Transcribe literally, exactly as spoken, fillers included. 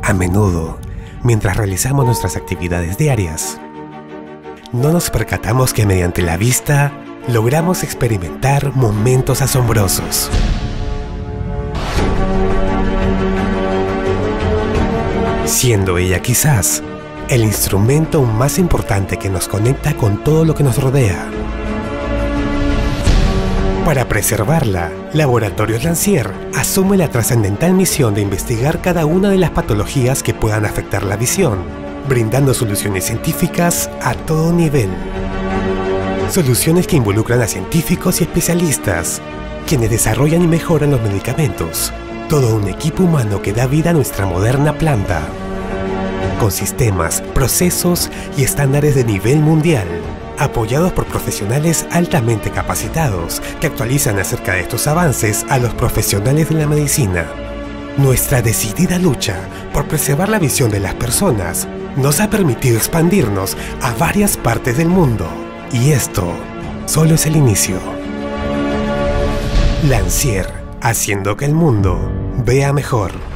A menudo, mientras realizamos nuestras actividades diarias, no nos percatamos que mediante la vista logramos experimentar momentos asombrosos. Siendo ella quizás el instrumento más importante que nos conecta con todo lo que nos rodea. Para preservarla, Laboratorios Lancier asume la trascendental misión de investigar cada una de las patologías que puedan afectar la visión, brindando soluciones científicas a todo nivel. Soluciones que involucran a científicos y especialistas, quienes desarrollan y mejoran los medicamentos. Todo un equipo humano que da vida a nuestra moderna planta, con sistemas, procesos y estándares de nivel mundial, apoyados por profesionales altamente capacitados que actualizan acerca de estos avances a los profesionales de la medicina. Nuestra decidida lucha por preservar la visión de las personas nos ha permitido expandirnos a varias partes del mundo, y esto solo es el inicio. Lancier, haciendo que el mundo vea mejor.